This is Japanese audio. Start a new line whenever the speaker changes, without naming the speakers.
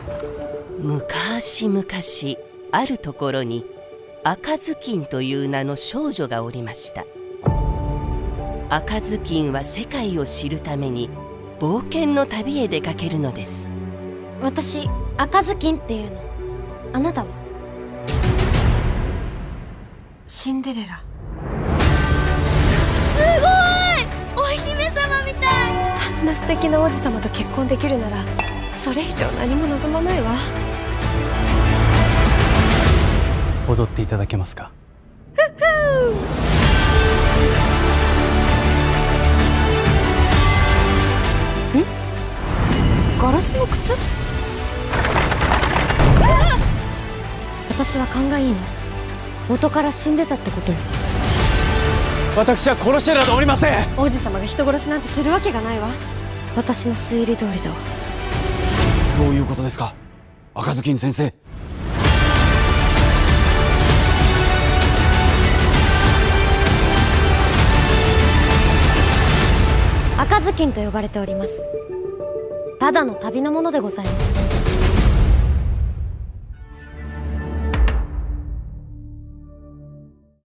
昔々あるところに赤ずきんという名の少女がおりました。赤ずきんは世界を知るために冒険の旅へ出かけるのです。
私赤ずきんっていうの。あなたは？
シンデレラ。
すごい！お姫様みたい。
あんな素敵な王子様と結婚できるならそれ以上何も望まないわ。
踊っていただけますか？
ガラスの靴？私は勘がいいの。元から死んでたってことよ。
私は殺してなどおりません。
王子様が人殺しなんてするわけがないわ。私の推理通りだわ。
どういうことですか、赤ずきん先生。
赤ずきんと呼ばれております。ただの旅の者でございます。